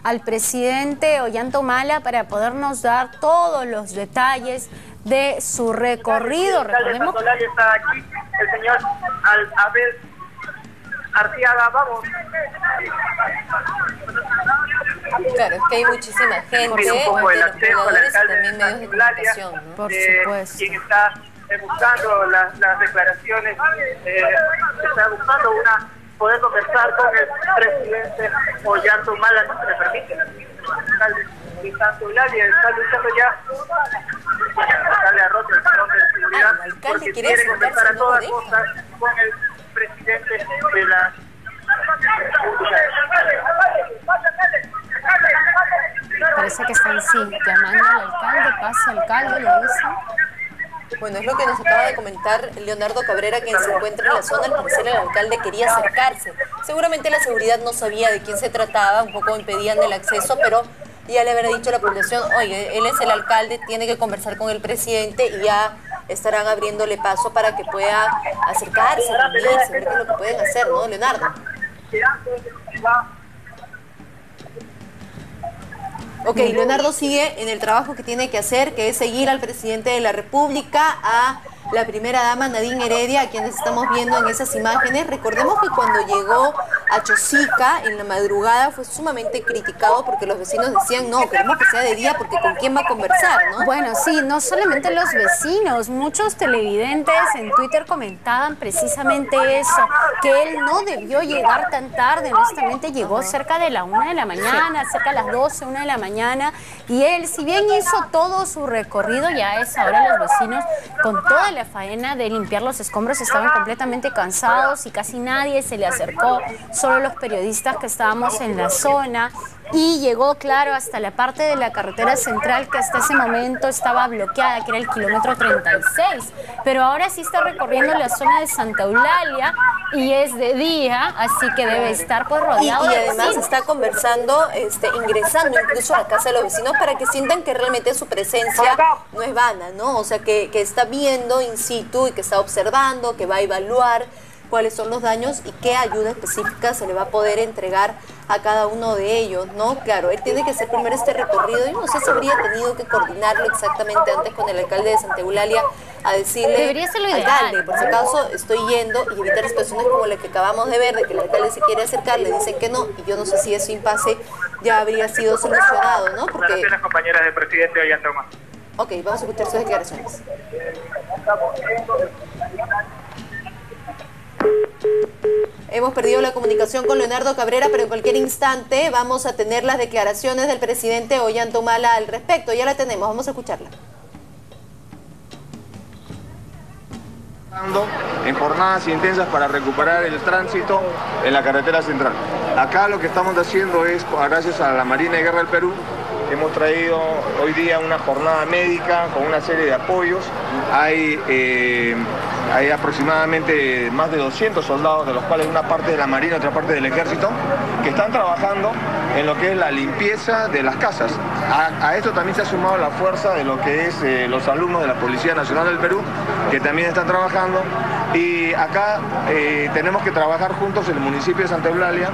al presidente Ollantaytamala para podernos dar todos los detalles de su recorrido. Recordemos que está aquí, el señor Abel Arteaga, vamos. Claro, es que hay muchísima gente, un poco el acceso al alcalde también medios de comunicación, ¿no? Por supuesto. Quien está buscando las declaraciones, está buscando poder conversar con el presidente Ollantaytamala, no se le permite. El alcalde de Santa Eulalia está luchando ya. Darle a Roto el salón de seguridad, porque quiere conversar a todas cosas con el presidente de la... Parece que están llamando al alcalde, pase alcalde, le dicen. Bueno, es lo que nos acaba de comentar Leonardo Cabrera, quien se encuentra en la zona. Al parecer el alcalde quería acercarse. Seguramente la seguridad no sabía de quién se trataba, un poco impedían el acceso, pero ya le habrá dicho a la población, oye, él es el alcalde, tiene que conversar con el presidente y ya estarán abriéndole paso para que pueda acercarse, reunirse, ver qué es lo que pueden hacer, ¿no, Leonardo? Ok, Leonardo sigue en el trabajo que tiene que hacer, que es seguir al presidente de la República, a la primera dama Nadine Heredia, a quienes estamos viendo en esas imágenes. Recordemos que cuando llegó a Chosica en la madrugada fue sumamente criticado porque los vecinos decían, no, queremos que sea de día porque con quién va a conversar, ¿no? Bueno, sí, no solamente los vecinos, muchos televidentes en Twitter comentaban precisamente eso, que él no debió llegar tan tarde, honestamente llegó cerca de la 1 de la mañana, cerca de las 12, 1 de la mañana, y él, si bien hizo todo su recorrido, ya a esa hora los vecinos, con toda la faena de limpiar los escombros, estaban completamente cansados y casi nadie se le acercó, solo los periodistas que estábamos en la zona, y llegó, claro, hasta la parte de la carretera central que hasta ese momento estaba bloqueada, que era el kilómetro 36, pero ahora sí está recorriendo la zona de Santa Eulalia y es de día, así que debe estar pues rodeado y además está conversando, ingresando incluso a la casa de los vecinos para que sientan que realmente su presencia no es vana, ¿no? O sea, que está viendo in situ y que está observando, que va a evaluar cuáles son los daños y qué ayuda específica se le va a poder entregar a cada uno de ellos, ¿no? Claro, él tiene que hacer primero este recorrido. Yo no sé si habría tenido que coordinarlo exactamente antes con el alcalde de Santa Eulalia a decirle, debería ser lo ideal, alcalde, por si acaso estoy yendo, y evitar situaciones como la que acabamos de ver, de que el alcalde se quiere acercar, le dicen que no, y yo no sé si ese impasse ya habría sido solucionado, ¿no? Porque... las compañeras del presidente Ollantaytamala. Ok, vamos a escuchar sus declaraciones. Hemos perdido la comunicación con Leonardo Cabrera, pero en cualquier instante vamos a tener las declaraciones del presidente Ollantaytamala al respecto. Ya la tenemos, vamos a escucharla. En jornadas intensas para recuperar el tránsito en la carretera central. Acá lo que estamos haciendo es, gracias a la Marina de Guerra del Perú, hemos traído hoy día una jornada médica con una serie de apoyos. Hay aproximadamente más de 200 soldados, de los cuales una parte de la Marina y otra parte del Ejército, que están trabajando en lo que es la limpieza de las casas. A esto también se ha sumado la fuerza de lo que es los alumnos de la Policía Nacional del Perú, que también están trabajando. Y acá tenemos que trabajar juntos el municipio de Santa Eulalia,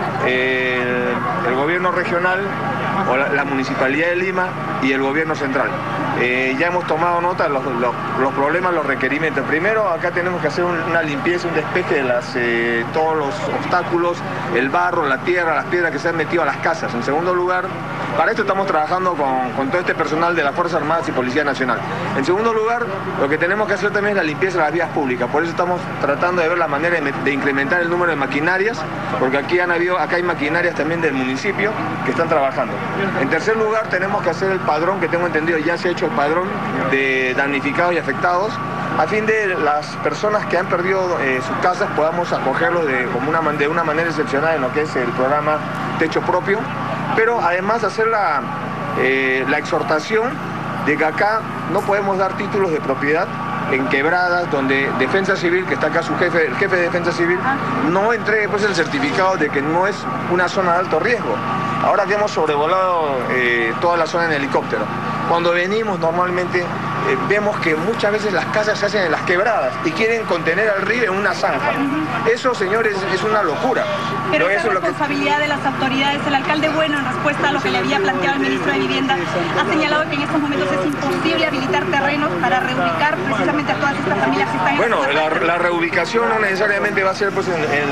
el gobierno regional, o la Municipalidad de Lima y el gobierno central. Ya hemos tomado nota de los problemas, los requerimientos. Primero, acá tenemos que hacer una limpieza, un despeje de todos los obstáculos, el barro, la tierra, las piedras que se han metido a las casas. En segundo lugar, para esto estamos trabajando con todo este personal de las Fuerzas Armadas y Policía Nacional. En segundo lugar, lo que tenemos que hacer también es la limpieza de las vías públicas. Por eso estamos tratando de ver la manera de incrementar el número de maquinarias, porque acá hay maquinarias también del municipio que están trabajando. En tercer lugar, tenemos que hacer el padrón, que tengo entendido ya se ha hecho el padrón de damnificados y afectados, a fin de las personas que han perdido sus casas podamos acogerlos de una manera excepcional en lo que es el programa Techo Propio, pero además hacer la exhortación de que acá no podemos dar títulos de propiedad en quebradas donde Defensa Civil, que está acá el jefe de Defensa Civil, no entregue pues el certificado de que no es una zona de alto riesgo. Ahora que hemos sobrevolado toda la zona en helicóptero, cuando venimos normalmente vemos que muchas veces las casas se hacen en las quebradas y quieren contener al río en una zanja. Eso, señores, es una locura. Pero esa es responsabilidad de las autoridades. El alcalde Bueno, en respuesta a lo que le había planteado el ministro de Vivienda, ha señalado que en estos momentos es imposible habilitar terrenos para reubicar precisamente a todas estas familias que están bueno, en la reubicación no necesariamente va a ser pues,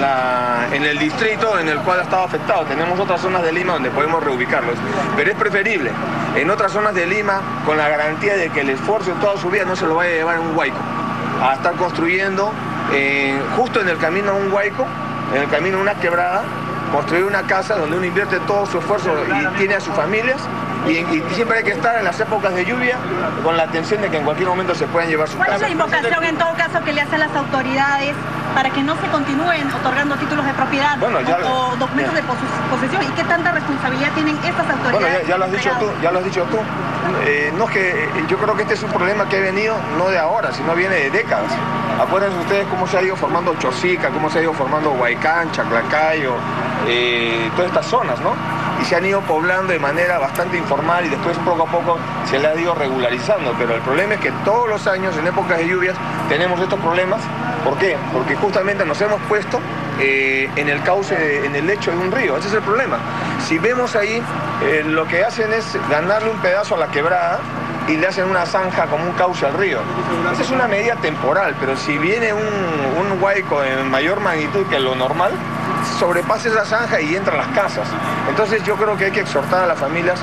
en el distrito en el cual ha estado afectado. Tenemos otras zonas de Lima donde podemos reubicarlos, pero es preferible en otras zonas de Lima con la garantía de que el esfuerzo de toda su vida no se lo vaya a llevar en un huaico, a estar construyendo justo en el camino a un huaico, en el camino a una quebrada, construir una casa donde uno invierte todo su esfuerzo y tiene a sus familias. Y siempre hay que estar en las épocas de lluvia con la atención de que en cualquier momento se puedan llevar sus casas. ¿Cuál es la invocación en todo caso que le hacen las autoridades para que no se continúen otorgando títulos de propiedad o documentos de posesión? ¿Y qué tanta responsabilidad tienen estas autoridades? Bueno, ya lo has dicho tú. No es que yo creo que este es un problema que ha venido no de ahora, sino viene de décadas. Acuérdense ustedes cómo se ha ido formando Chosica, cómo se ha ido formando Huaycán, Chaclacayo, todas estas zonas, ¿no? Y se han ido poblando de manera bastante informal y después poco a poco se le ha ido regularizando. Pero el problema es que todos los años, en épocas de lluvias, tenemos estos problemas. ¿Por qué? Porque justamente nos hemos puesto en el cauce, en el lecho de un río. Ese es el problema. Si vemos ahí, lo que hacen es ganarle un pedazo a la quebrada y le hacen una zanja como un cauce al río. Esa es una medida temporal, pero si viene un huaico en mayor magnitud que lo normal, sobrepasa esa zanja y entra a las casas. Entonces yo creo que hay que exhortar a las familias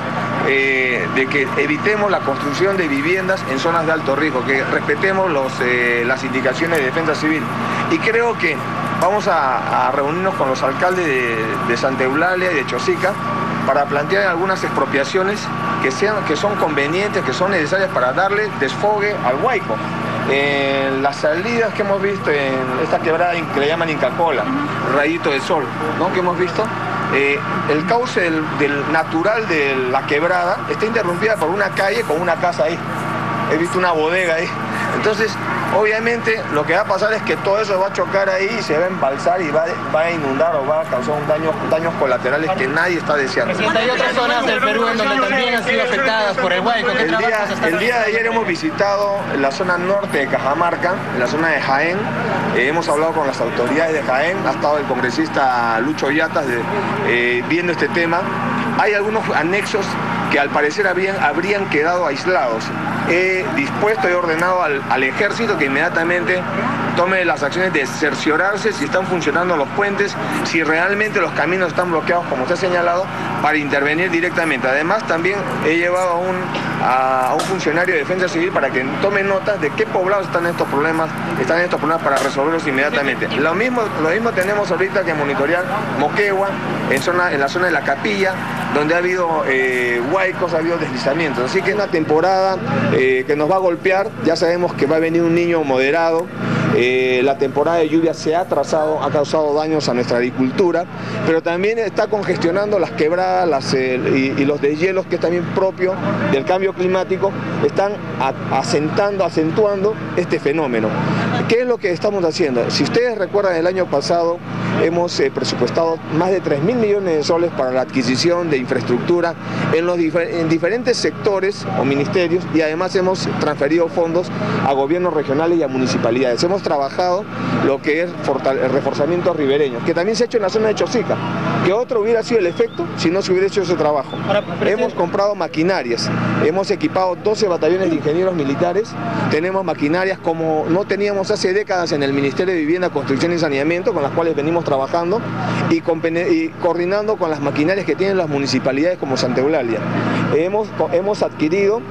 de que evitemos la construcción de viviendas en zonas de alto riesgo, que respetemos las indicaciones de defensa civil. Y creo que vamos a reunirnos con los alcaldes de Santa Eulalia y de Chosica para plantear algunas expropiaciones que son convenientes, que son necesarias para darle desfogue al huaico. Las salidas que hemos visto en esta quebrada que le llaman Inca Kola, Rayito de Sol, ¿no? Que hemos visto, el cauce del natural de la quebrada está interrumpida por una calle con una casa ahí. He visto una bodega ahí. Entonces, obviamente, lo que va a pasar es que todo eso va a chocar ahí y se va a embalsar y va a inundar o va a causar daños colaterales que nadie está deseando. Hay otras zonas del Perú en donde también han sido afectadas por el huaico. El día de ayer hemos visitado la zona norte de Cajamarca, en la zona de Jaén. Hemos hablado con las autoridades de Jaén, ha estado el congresista Lucho Yatas viendo este tema. Hay algunos anexos que al parecer habrían quedado aislados. He dispuesto y ordenado al ejército que inmediatamente tome las acciones de cerciorarse si están funcionando los puentes, si realmente los caminos están bloqueados como usted ha señalado, para intervenir directamente. Además también he llevado a un funcionario de defensa civil para que tome notas de qué poblados están estos problemas para resolverlos inmediatamente. Lo mismo tenemos ahorita que monitorear Moquegua, en la zona de la Capilla, donde ha habido huaicos, ha habido deslizamientos. Así que es una temporada que nos va a golpear. Ya sabemos que va a venir un niño moderado. La temporada de lluvia se ha atrasado, ha causado daños a nuestra agricultura, pero también está congestionando las quebradas y los deshielos, que es también propio del cambio climático, están acentuando este fenómeno. ¿Qué es lo que estamos haciendo? Si ustedes recuerdan, el año pasado hemos presupuestado más de 3.000 millones de soles para la adquisición de infraestructura en diferentes sectores o ministerios, y además hemos transferido fondos a gobiernos regionales y a municipalidades. Hemos trabajado lo que es el reforzamiento ribereño, que también se ha hecho en la zona de Chosica, que otro hubiera sido el efecto si no se hubiera hecho ese trabajo. Hemos comprado maquinarias, hemos equipado 12 batallones de ingenieros militares, tenemos maquinarias como no teníamos hace décadas en el Ministerio de Vivienda, Construcción y Saneamiento, con las cuales venimos trabajando y coordinando con las maquinarias que tienen las municipalidades como Santa Eulalia. Hemos adquirido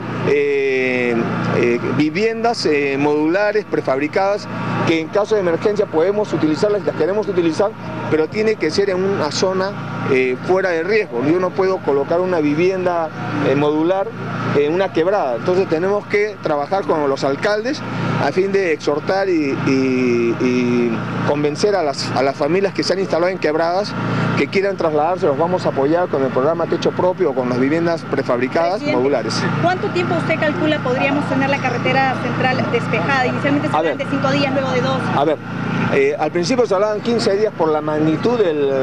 viviendas modulares, prefabricadas, que en caso de emergencia podemos utilizarlas, las queremos utilizar, pero tiene que ser en una zona fuera de riesgo. Yo no puedo colocar una vivienda modular en una quebrada. Entonces tenemos que trabajar con los alcaldes a fin de exhortar y convencer a las familias que se han instalado en quebradas que quieran trasladarse. Los vamos a apoyar con el programa Techo Propio o con las viviendas prefabricadas modulares. ¿Cuánto tiempo usted calcula podríamos tener la carretera central despejada? Inicialmente se hablan de 5 días, luego de 2. A ver, al principio se hablaban 15 días por la magnitud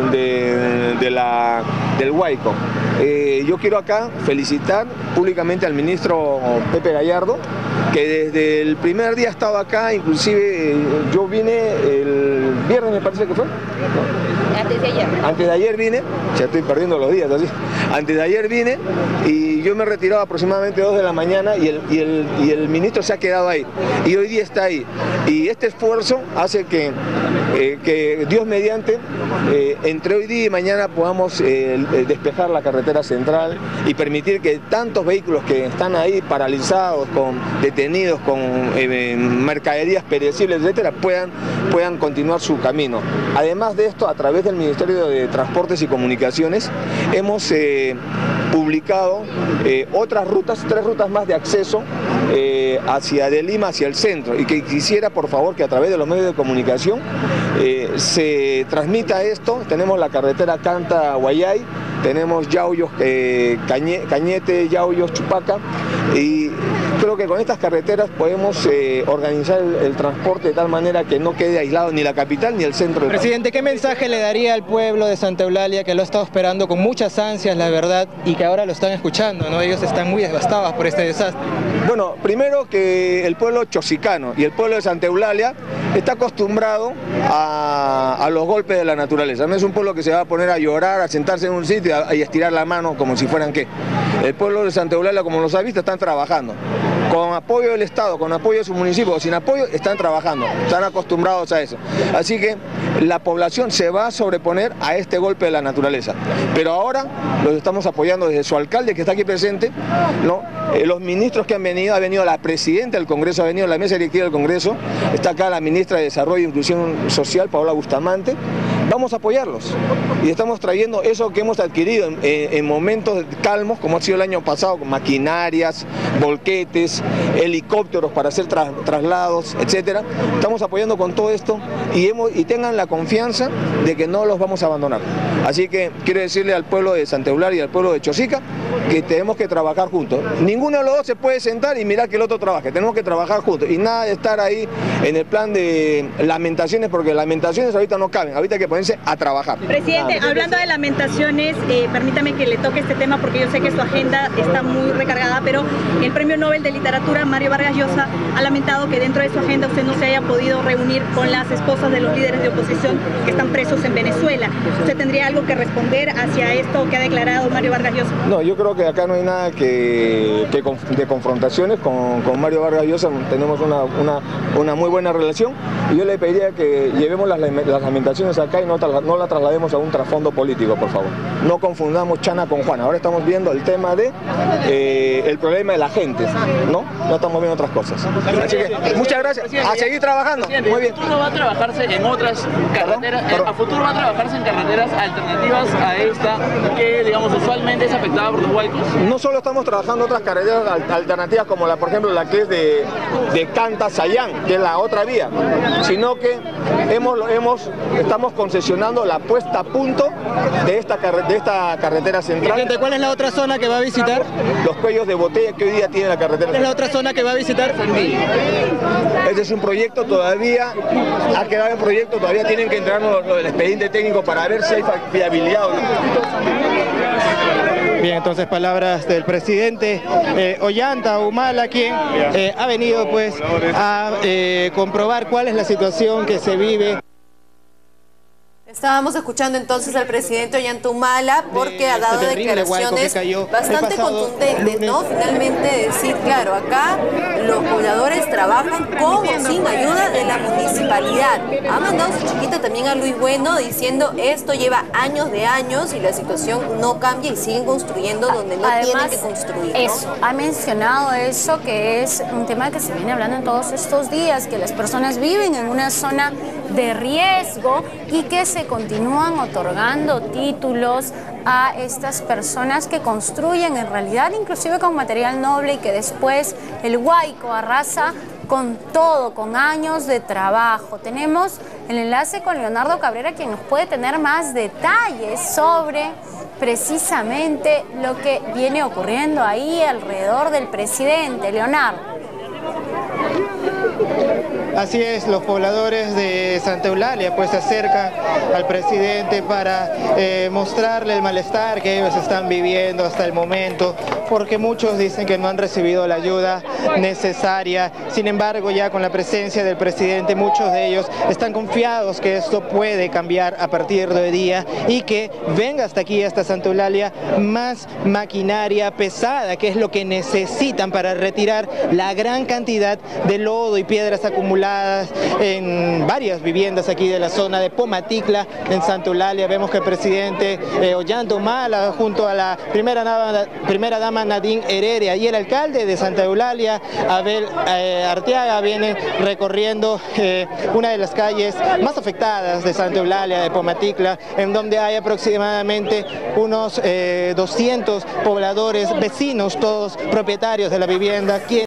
del huaico. Yo quiero acá felicitar públicamente al ministro Pepe Gallardo, que desde el primer día estaba acá, inclusive yo vine el viernes, me parece que fue, ¿no? Antes de ayer. Antes de ayer vine, ya estoy perdiendo los días así. Antes de ayer vine y yo me he retirado aproximadamente 2 de la mañana y el ministro se ha quedado ahí. Y hoy día está ahí. Y este esfuerzo hace que Dios mediante, entre hoy día y mañana podamos despejar la carretera central y permitir que tantos vehículos que están ahí paralizados, detenidos, con mercaderías perecibles, etcétera, puedan continuar su camino. Además de esto, a través del Ministerio de Transportes y Comunicaciones, hemos publicado otras rutas, 3 rutas más de acceso de Lima hacia el centro, y que quisiera por favor que a través de los medios de comunicación se transmita esto. Tenemos la carretera Canta-Guayay, tenemos Yauyos, Cañete, Yauyos, Chupaca, y creo que con estas carreteras podemos organizar el transporte de tal manera que no quede aislado ni la capital ni el centro. Presidente, ¿qué mensaje le daría al pueblo de Santa Eulalia, que lo ha estado esperando con muchas ansias, la verdad, y que ahora lo están escuchando, ¿no? Ellos están muy devastados por este desastre. Bueno, primero que el pueblo chosicano y el pueblo de Santa Eulalia está acostumbrado a los golpes de la naturaleza. No es un pueblo que se va a poner a llorar, a sentarse en un sitio y estirar la mano como si fueran qué. El pueblo de Santa Eulalia, como los ha visto, están trabajando. Con apoyo del Estado, con apoyo de su municipio o sin apoyo, están trabajando, están acostumbrados a eso. Así que la población se va a sobreponer a este golpe de la naturaleza. Pero ahora los estamos apoyando desde su alcalde, que está aquí presente, ¿no? Los ministros que ha venido la presidenta del Congreso, ha venido la mesa directiva del Congreso, está acá la ministra de Desarrollo e Inclusión Social, Paola Bustamante. Vamos a apoyarlos y estamos trayendo eso que hemos adquirido en momentos calmos, como ha sido el año pasado, con maquinarias, volquetes, helicópteros para hacer traslados, etcétera. Estamos apoyando con todo esto y tengan la confianza de que no los vamos a abandonar. Así que quiero decirle al pueblo de Santa Eulalia y al pueblo de Chosica que tenemos que trabajar juntos. Ninguno de los dos se puede sentar y mirar que el otro trabaje. Tenemos que trabajar juntos y nada de estar ahí en el plan de lamentaciones, porque lamentaciones ahorita no caben. Ahorita hay que ponerse a trabajar. Presidente, hablando de lamentaciones, permítame que le toque este tema porque yo sé que su agenda está muy recargada, pero el Premio Nobel de Literatura, Mario Vargas Llosa, ha lamentado que dentro de su agenda usted no se haya podido reunir con las esposas de los líderes de oposición que están presos en Venezuela. ¿Usted tendría algo que responder hacia esto que ha declarado Mario Vargas Llosa? No, yo creo que acá no hay nada de confrontaciones con Mario Vargas Llosa. Tenemos una muy buena relación y yo le pediría que llevemos las lamentaciones acá y no la traslademos a un trasfondo político, por favor. No confundamos Chana con Juana. Ahora estamos viendo el tema de el problema de la gente, ¿no? No estamos viendo otras cosas. Así que muchas gracias. A seguir trabajando. Muy bien. ¿A futuro va a trabajarse en otras carreteras? ¿A futuro va a trabajarse en carreteras alternativas a esta que, digamos, usualmente es afectada por los huaicos? No solo estamos trabajando otras carreteras alternativas como por ejemplo la que es de Canta-Sayán, que es la otra vía, sino que estamos concesionando la puesta a punto de esta carretera central. ¿Cuál es la otra zona que va a visitar? Los cuellos de botella que hoy día tiene la carretera. ¿Cuál es la otra zona que va a visitar? Este es un proyecto todavía, ha quedado en proyecto, todavía tienen que entregarnos el expediente técnico para ver si hay viabilidad o no. Bien, entonces palabras del presidente Ollanta Humala, quien ha venido pues a comprobar cuál es la situación que se vive. Estábamos escuchando entonces al presidente Ollanta Humala porque ha dado declaraciones bastante contundentes, ¿no? Finalmente decir, claro, acá los pobladores trabajan con o sin ayuda de la municipalidad. Ha mandado su chiquita también a Luis Bueno diciendo esto lleva años de años y la situación no cambia y siguen construyendo donde no tienen que construir, ¿no? Eso, ha mencionado eso, que es un tema que se viene hablando en todos estos días, que las personas viven en una zona de riesgo y que se continúan otorgando títulos a estas personas que construyen en realidad inclusive con material noble y que después el huaico arrasa con todo, con años de trabajo. Tenemos el enlace con Leonardo Cabrera, quien nos puede tener más detalles sobre precisamente lo que viene ocurriendo ahí alrededor del presidente. Leonardo. Así es, los pobladores de Santa Eulalia pues se acercan al presidente para mostrarle el malestar que ellos están viviendo hasta el momento, porque muchos dicen que no han recibido la ayuda necesaria. Sin embargo, ya con la presencia del presidente, muchos de ellos están confiados que esto puede cambiar a partir de hoy día y que venga hasta aquí, hasta Santa Eulalia, más maquinaria pesada, que es lo que necesitan para retirar la gran cantidad de lodo y piedras acumuladas en varias viviendas aquí de la zona de Pomaticla, en Santa Eulalia. Vemos que el presidente Ollanta Humala, junto a la primera dama Nadine Heredia y el alcalde de Santa Eulalia, Abel Arteaga, vienen recorriendo una de las calles más afectadas de Santa Eulalia, de Pomaticla, en donde hay aproximadamente unos 200 pobladores, vecinos, todos propietarios de la vivienda,